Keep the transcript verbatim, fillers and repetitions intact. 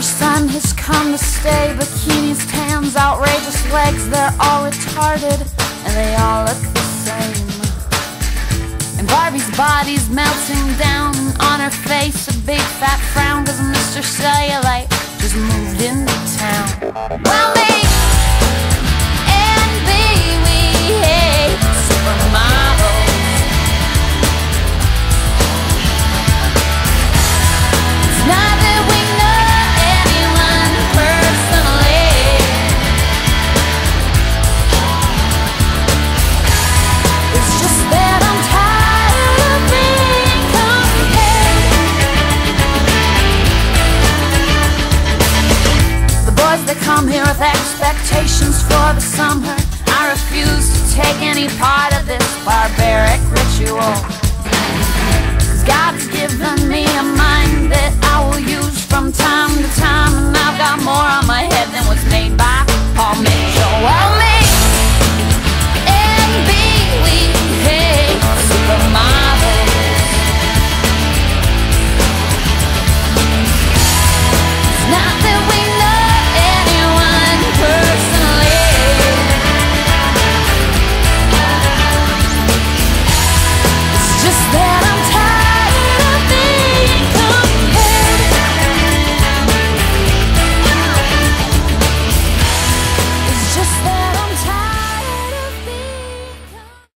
summer sun has come to stay. Bikinis, tans, outrageous legs, they're all retarded, and they all look the same. And Barbie's body's melting down on her face, a big fat frown, cause Mister Cellulite just moved into town. Well, me and baby hate supermodels. It's not that we know anyone personally. It's just that I'm tired of being compared. The boys that come here with expectations for the summer, I refuse to take any part of this barbaric ritual. Cause God's given me a mind that I will use from time to time, and